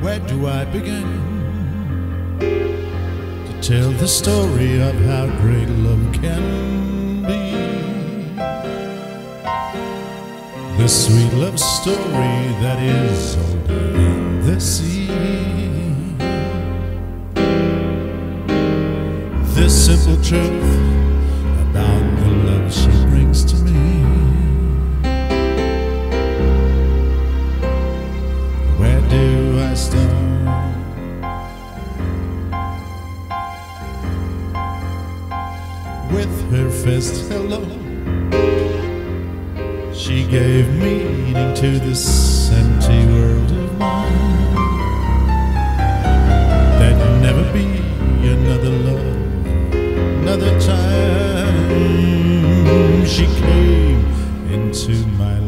Where do I begin to tell the story of how great love can be? The sweet love story that is older than the sea. This simple truth about the love she brings to me. Where do I start? With her first hello, she gave meaning to this empty world of mine. There'd never be another love, another time. She came into my life